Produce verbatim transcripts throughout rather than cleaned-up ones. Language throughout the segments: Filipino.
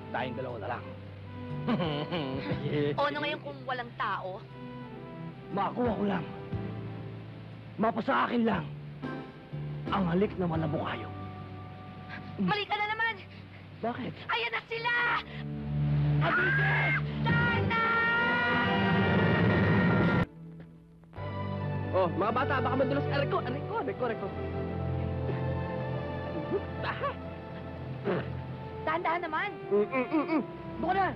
Tayong dalawa na lang. O ano ngayon kung walang tao? Makuha ko lang. Mapasa akin lang. Ang halik na malabo kayo. Mali ka na naman! Bakit? Ayan na sila! Abise! Tana! Oh, mga bata, baka madulas. Aray ko, aray ko, aray ko, aray ko. Ah! Dahan-dahan naman! Mm, mm, mm, mm. Doon ka na!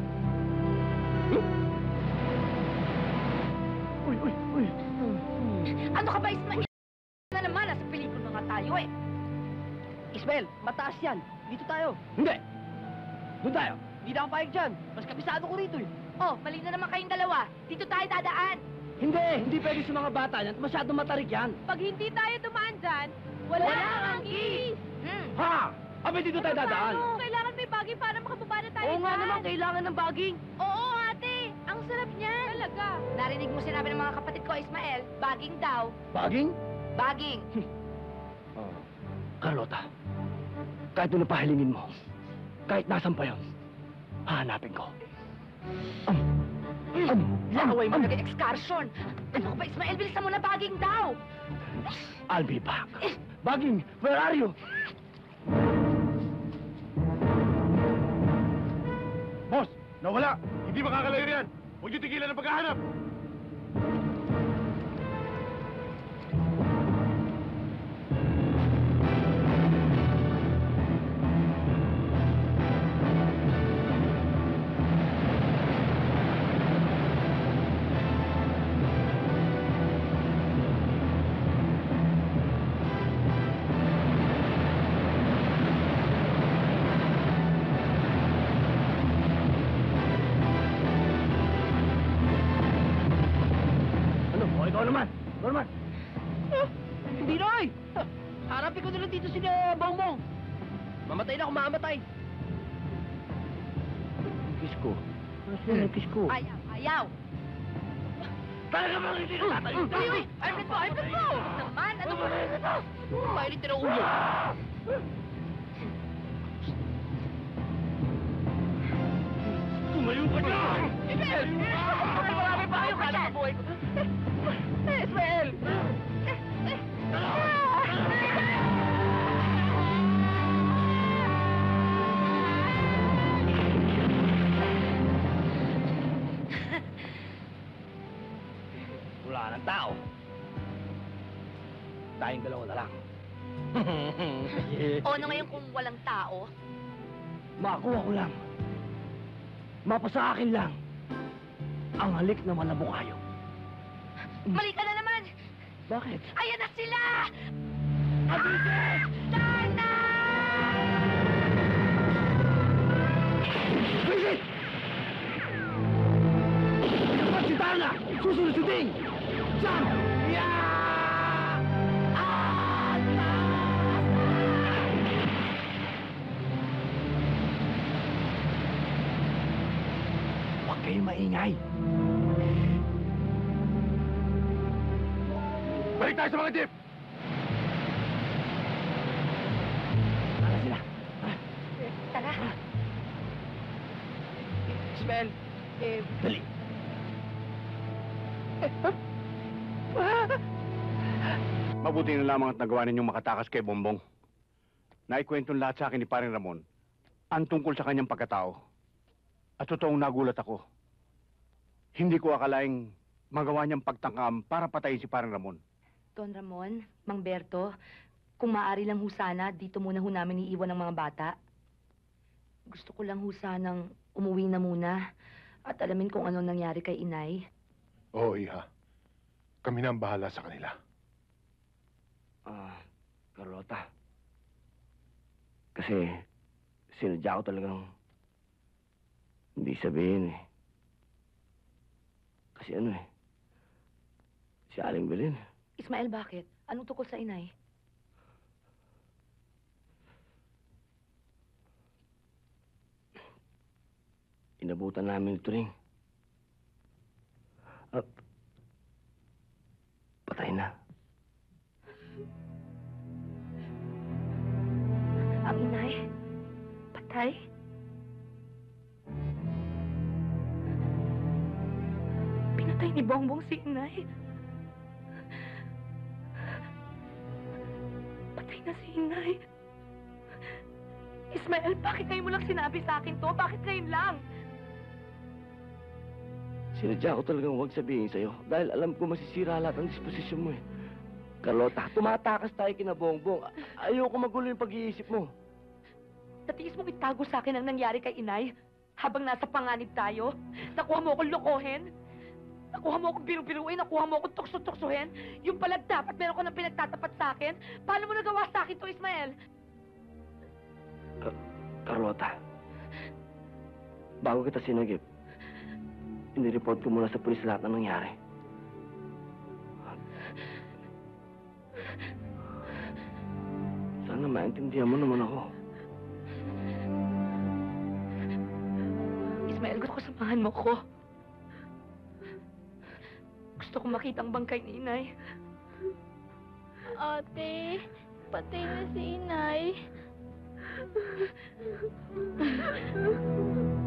Uy, uy, uy. Ano ka ba, Ismael? Na naman, nasa pelikula nga tayo eh. Ismael, mataas yan. Dito tayo. Hindi! Doon tayo. Hindi na ako payag dyan. Mas kabisado ko rito eh. Oh, mali na naman kayong dalawa. Dito tayo dadaan. Hindi! Hindi pwede sa mga bata yan. Masyadong matarik yan. Pag hindi tayo dumaan dyan, wala, Wala kang kang gis! Hmm. Ha! Abay, dito tayo dadaan. Paano? Kailangan may bagay para makababa na tayo Oo nga dyan. naman, kailangan ng baging. Oo, ate. Ang sarap niyan. Talaga. Narinig mo sinabi ng mga kapatid ko, Ismael, baging daw. Baging? Baging. Oh. Carlota, kahit ano pa hilingin mo, kahit nasan pa yun, hahanapin ko. Um, um, Laway mo um, nag-excursion. Ano ka ba, Ismael? Bilisan mo na baging daw. I'll be back. Baging, where are you? Boss, nawala! Hindi makakalayo yan! Huwag niyo tigilan ang paghahanap! Ano? O, ikaw naman. Ikaw naman. Ah, hindi na eh. Ah, Harapin ko na lang dito si uh, Bongbong. Mamatay na kung mamatay. Kiss ko. Ano yung kiss ko? Ayaw, ayaw. Talaga ba hindi na tatay? Uy, uy! Armin mo, Armin mo! Naman, ano ba? Pailit na ulo. Tumayo ka na! Ismael! Marami pa kayo! Kala ko buhay ko. Ismael! Wala ng tao. Tayong dalawa na lang. O ano ngayon kung walang tao? Makuha ko lang. Mapasa akin lang. Ang halik na malabo kayo. Mali ka na naman! Bakit? Ayan na sila! Abise! Tana! Visit! Kapag si Tana! Susunod si Ding! Jump! Yeah! Ah! Huwag kayong maingay. Balik tayo sa mga jeep! Tara sila. Tara. Ismael, eh, dali. Mabuti na lamang at nagawa ninyong makatakas kay Bongbong. Naikwentong lahat sa akin ni Paring Ramon ang tungkol sa kanyang pagkatao. At totoong nagulat ako. Hindi ko akalaing magawa niyang pagtangkam para patayin si Paring Ramon. Don Ramon, Mang Berto, kung maaari lang ho sana, dito muna ho namin iiwan ng mga bata. Gusto ko lang ho sanang umuwi na muna at alamin kung ano nangyari kay Inay. Oo, Iha. Kami na ang bahala sa kanila. Ah, Carlota. Kasi sinadya ko talagang hindi sabihin eh. Kasi ano eh, si Aling Belen. Ismael, bakit? Anong tukol sa Inay? Inabutan namin ito rin. At patay na. Ang Inay? Patay? ni Bongbong si Inay. Patay na si Inay. Ismael, bakit ngayon mo lang sinabi sa akin to? Bakit ngayon lang? Sinadya ko talagang huwag sabihin sa'yo dahil alam ko masisira lahat ang disposisyon mo eh. Carlota, tumatakas tayo kina Bongbong. A- Ayoko magulo yung pag-iisip mo. Natiis mong itago sa akin ang nangyari kay Inay habang nasa panganib tayo. Nakuha mo akong lokohin. Nakuha mo akong biru-biruin. Nakuha mo akong tukso-tuksohin. Yung pala dapat meron ko ng pinagtatapat sa akin. Paano mo nagawa sa akin to, Ismael? Ka- Carlota, bago kita sinagip, inireport ko muna sa pulis lahat ng nangyari. Sana maintindihan mo naman ako. Ismael, gusto ko samahan mo ko. Gusto ko makita ang bangkay ni Inay. Ate, patay na si Inay.